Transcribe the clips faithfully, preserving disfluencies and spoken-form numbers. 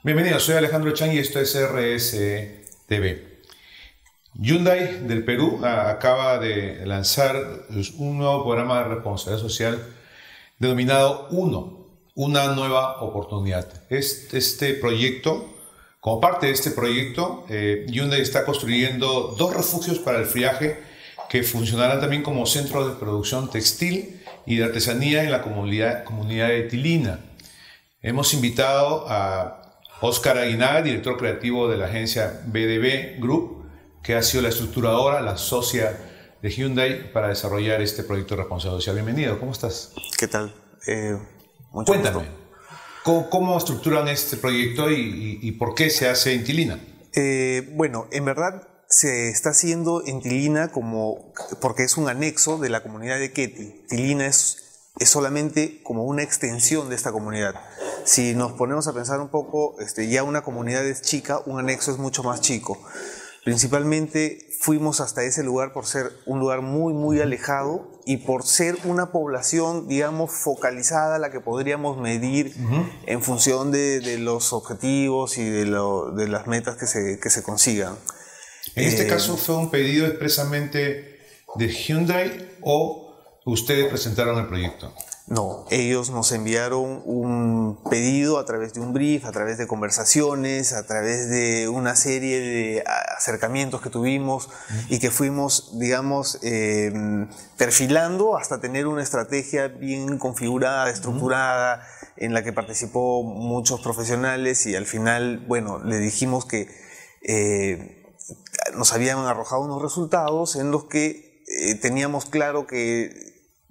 Bienvenido, soy Alejandro Chang y esto es R S T V. Hyundai del Perú ah, acaba de lanzar un nuevo programa de responsabilidad social denominado UNO, una nueva oportunidad. Este, este proyecto, como parte de este proyecto, eh, Hyundai está construyendo dos refugios para el friaje que funcionarán también como centros de producción textil y de artesanía en la comunidad, comunidad de Tilina. Hemos invitado a Óscar Aguinaga, director creativo de la agencia B D B Group, que ha sido la estructuradora, la socia de Hyundai para desarrollar este proyecto de responsabilidad social. Bienvenido, ¿cómo estás? ¿Qué tal? Eh, mucho Cuéntame, gusto. ¿cómo, ¿cómo estructuran este proyecto y, y, y por qué se hace en Tilina? Eh, bueno, en verdad se está haciendo en Tilina como, porque es un anexo de la comunidad de Keti. Tilina es, es solamente como una extensión de esta comunidad. Si nos ponemos a pensar un poco, este, ya una comunidad es chica, un anexo es mucho más chico. Principalmente fuimos hasta ese lugar por ser un lugar muy, muy alejado y por ser una población, digamos, focalizada, la que podríamos medir uh-huh. en función de, de los objetivos y de, lo, de las metas que se, que se consigan. En este eh, caso, ¿fue un pedido expresamente de Hyundai o ustedes presentaron el proyecto? No, ellos nos enviaron un pedido a través de un brief, a través de conversaciones, a través de una serie de acercamientos que tuvimos uh-huh. y que fuimos, digamos, eh, perfilando hasta tener una estrategia bien configurada, estructurada, uh-huh. en la que participó muchos profesionales y al final, bueno, le dijimos que eh, nos habían arrojado unos resultados en los que eh, teníamos claro que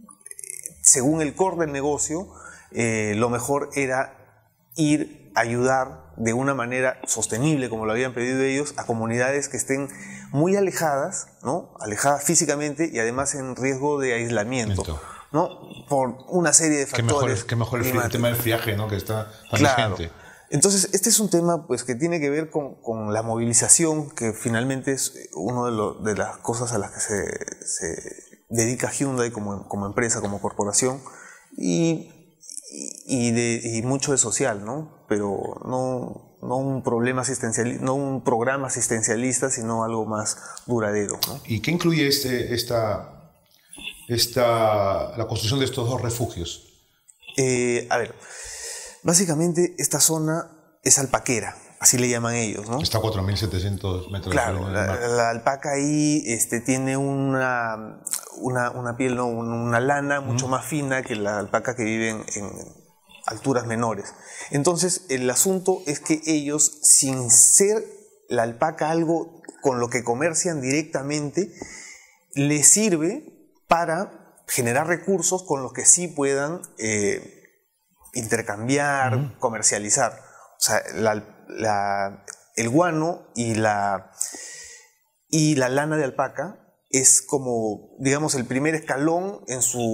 según el core del negocio, eh, lo mejor era ir a ayudar de una manera sostenible, como lo habían pedido ellos, a comunidades que estén muy alejadas, ¿no? Alejadas físicamente y además en riesgo de aislamiento, ¿no? Por una serie de factores. Qué mejor, qué mejor el, el tema del friaje, ¿no? Que está tan claro. vigente. Entonces, este es un tema pues, que tiene que ver con, con la movilización, que finalmente es una de, de las cosas a las que se... se dedica Hyundai como, como empresa, como corporación, y, y, de, y mucho de social, ¿no? Pero no, no, un problema asistencial, no un programa asistencialista, sino algo más duradero, ¿no? ¿Y qué incluye este, esta, esta, la construcción de estos dos refugios? Eh, a ver, básicamente esta zona es alpaquera. Así le llaman ellos, ¿no? Está a cuatro mil setecientos metros. Claro, de la, la alpaca ahí este, tiene una, una, una piel, no, una lana mucho mm. más fina que la alpaca que viven en alturas menores. Entonces, el asunto es que ellos, sin ser la alpaca algo con lo que comercian directamente, les sirve para generar recursos con los que sí puedan eh, intercambiar, mm. comercializar. O sea, la La, el guano y la, y la lana de alpaca es como, digamos, el primer escalón en su,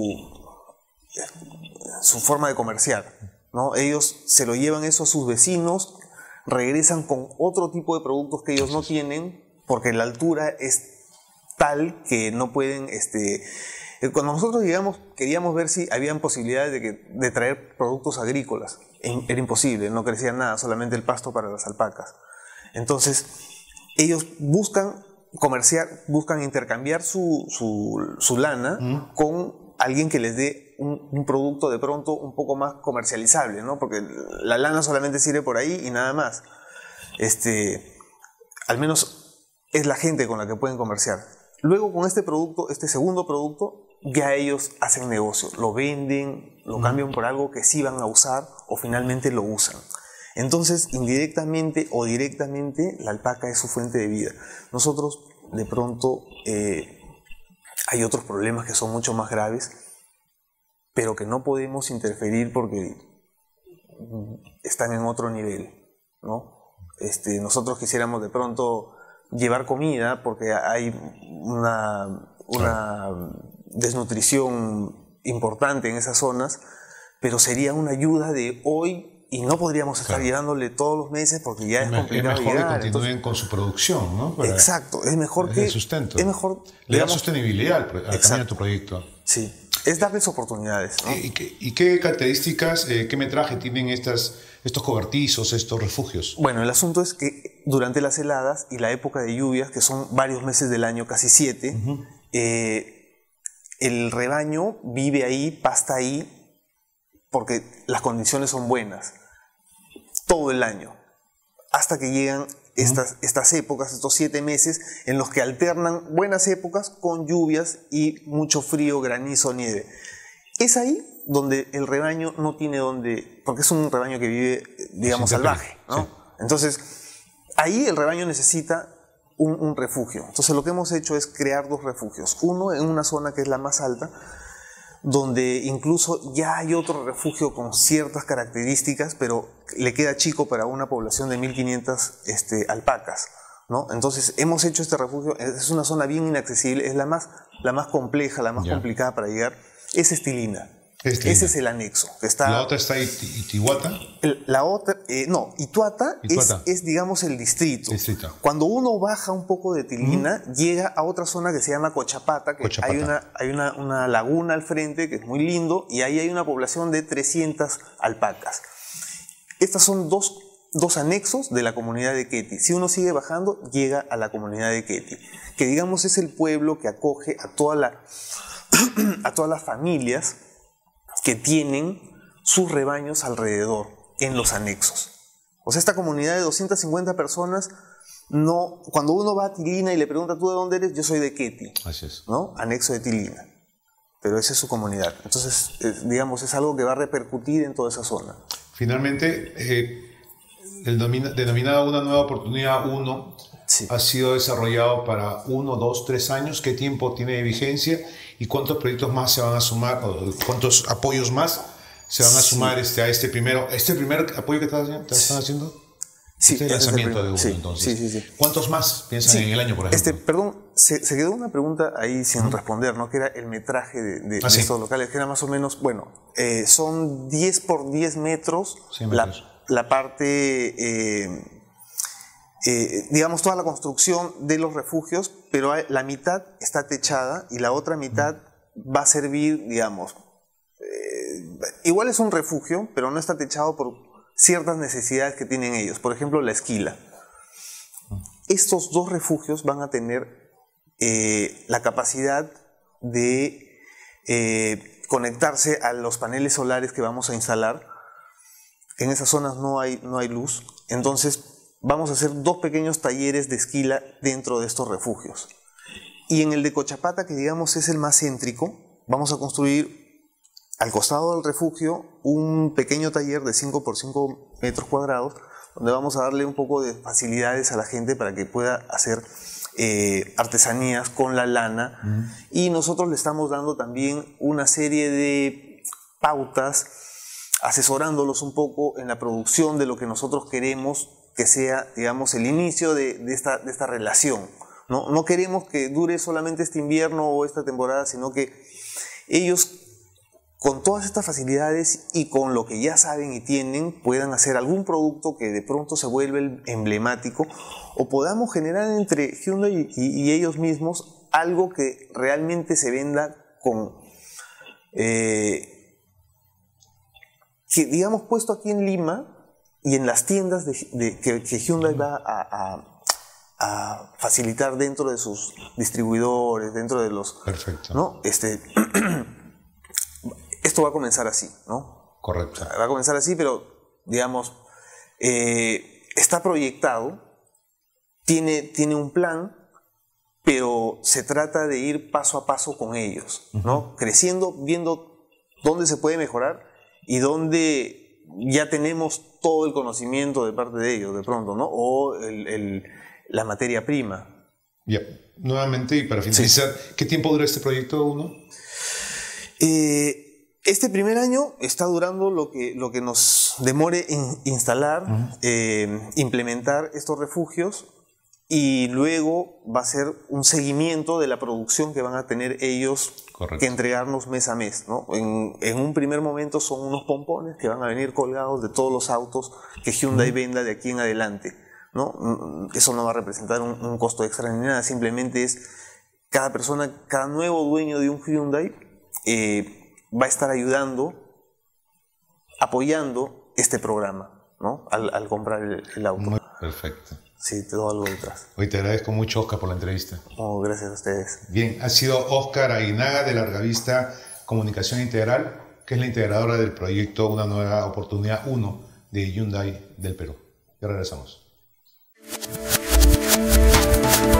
su forma de comerciar, ¿no? Ellos se lo llevan eso a sus vecinos, regresan con otro tipo de productos que ellos no tienen, porque la altura es tal que no pueden... Este, cuando nosotros llegamos, queríamos ver si habían posibilidades de, que, de traer productos agrícolas. Era imposible, no crecía nada, solamente el pasto para las alpacas. Entonces, ellos buscan comerciar, buscan intercambiar su, su, su lana mm. con alguien que les dé un, un producto de pronto un poco más comercializable, ¿no? Porque la lana solamente sirve por ahí y nada más. Este, al menos es la gente con la que pueden comerciar. Luego, con este producto, este segundo producto, ya ellos hacen negocio, lo venden, lo cambian por algo que sí van a usar o finalmente lo usan. Entonces, indirectamente o directamente, la alpaca es su fuente de vida. Nosotros, de pronto, eh, hay otros problemas que son mucho más graves, pero que no podemos interferir porque están en otro nivel, ¿no? Este, nosotros quisiéramos de pronto llevar comida porque hay una... una desnutrición importante en esas zonas, pero sería una ayuda de hoy y no podríamos estar claro. llevándole todos los meses porque ya es, es complicado es mejor llegar. que continúen entonces, con su producción, ¿no? Para, exacto, es mejor es que... el sustento. Es mejor... Le da sostenibilidad al, al también a tu proyecto. Sí, es darles oportunidades, ¿no? ¿Y qué, y qué características, eh, qué metraje tienen estas estos cobertizos, estos refugios? Bueno, el asunto es que durante las heladas y la época de lluvias, que son varios meses del año, casi siete, uh-huh. eh, el rebaño vive ahí, pasta ahí, porque las condiciones son buenas, todo el año, hasta que llegan estas, uh-huh. estas épocas, estos siete meses, en los que alternan buenas épocas con lluvias y mucho frío, granizo, nieve. Es ahí donde el rebaño no tiene donde, porque es un rebaño que vive, digamos, sí, salvaje, ¿no? Sí. Entonces, ahí el rebaño necesita un, un refugio. Entonces, lo que hemos hecho es crear dos refugios. Uno en una zona que es la más alta, donde incluso ya hay otro refugio con ciertas características, pero le queda chico para una población de mil quinientas este, alpacas, ¿no? Entonces, hemos hecho este refugio, es una zona bien inaccesible, es la más, la más compleja, la más ya. complicada para llegar. Es Estilina. Estilina. Ese es el anexo. Que está, ¿La otra está Ituata? La otra, eh, no, Ituata, Ituata. Es, es, digamos, el distrito. distrito. Cuando uno baja un poco de Tilina, uh-huh. llega a otra zona que se llama Cochapata, que Cochapata. hay, una, hay una, una laguna al frente que es muy lindo, y ahí hay una población de trescientas alpacas. Estas son dos, dos anexos de la comunidad de Queti. Si uno sigue bajando, llega a la comunidad de Queti, que digamos es el pueblo que acoge a toda la... a todas las familias que tienen sus rebaños alrededor en los anexos. O sea, esta comunidad de doscientas cincuenta personas, no, cuando uno va a Tilina y le pregunta ¿tú de dónde eres? Yo soy de Queti, así es, ¿no? Anexo de Tilina. Pero esa es su comunidad. Entonces, eh, digamos, es algo que va a repercutir en toda esa zona. Finalmente, eh, el domina, denominado Una Nueva Oportunidad uno sí. ha sido desarrollado para uno, dos, tres años. ¿Qué tiempo tiene de vigencia? ¿Y cuántos proyectos más se van a sumar, o cuántos apoyos más se van a sumar sí. este, a este primero, este primer apoyo que te están haciendo? Sí, este es el lanzamiento de uno, sí, entonces. Sí, sí, sí. ¿Cuántos más piensan sí. en el año, por ejemplo? Este, perdón, se, se quedó una pregunta ahí sin uh-huh. responder, ¿no? Que era el metraje de, de, ah, de sí. estos locales, que era más o menos, bueno, eh, son diez por diez metros, metros. La, la parte... Eh, Eh, digamos, toda la construcción de los refugios, pero hay, la mitad está techada y la otra mitad va a servir, digamos, eh, igual es un refugio, pero no está techado por ciertas necesidades que tienen ellos. Por ejemplo, la esquila. Estos dos refugios van a tener eh, la capacidad de eh, conectarse a los paneles solares que vamos a instalar. En esas zonas no hay, no hay luz, entonces vamos a hacer dos pequeños talleres de esquila dentro de estos refugios. Y en el de Cochapata, que digamos es el más céntrico, vamos a construir al costado del refugio un pequeño taller de cinco por cinco metros cuadrados, donde vamos a darle un poco de facilidades a la gente para que pueda hacer eh, artesanías con la lana. Uh-huh. Y nosotros le estamos dando también una serie de pautas, asesorándolos un poco en la producción de lo que nosotros queremos que sea, digamos, el inicio de, de, esta, de esta relación. ¿no? No queremos que dure solamente este invierno o esta temporada, sino que ellos, con todas estas facilidades y con lo que ya saben y tienen, puedan hacer algún producto que de pronto se vuelve emblemático, o podamos generar entre Hyundai y, y ellos mismos algo que realmente se venda con... Eh, que digamos puesto aquí en Lima y en las tiendas de, de, que, que Hyundai va a, a, a facilitar dentro de sus distribuidores, dentro de los... Perfecto. ¿no? Este, esto va a comenzar así, ¿no? Correcto. O sea, va a comenzar así, pero digamos, eh, está proyectado, tiene, tiene un plan, pero se trata de ir paso a paso con ellos, ¿no? Uh-huh. Creciendo, viendo dónde se puede mejorar y dónde ya tenemos todo el conocimiento de parte de ellos, de pronto, ¿no? O el, el, la materia prima. Ya, nuevamente, y para finalizar, sí. ¿Qué tiempo dura este proyecto uno? Eh, este primer año está durando lo que, lo que nos demore in, instalar, uh-huh. eh, implementar estos refugios, y luego va a ser un seguimiento de la producción que van a tener ellos. Correcto. Que entregarnos mes a mes, ¿no? En, en un primer momento son unos pompones que van a venir colgados de todos los autos que Hyundai uh-huh. venda de aquí en adelante, ¿no? Eso no va a representar un, un costo extra ni nada, simplemente es cada persona, cada nuevo dueño de un Hyundai eh, va a estar ayudando, apoyando este programa. ¿no? Al, al comprar el, el auto. Muy perfecto. Sí, todo algo detrás. Hoy te agradezco mucho, Oscar, por la entrevista. Oh, gracias a ustedes. Bien, ha sido Oscar Aguinaga de Largavista Comunicación Integral, que es la integradora del proyecto Una Nueva Oportunidad uno de Hyundai del Perú. Ya regresamos.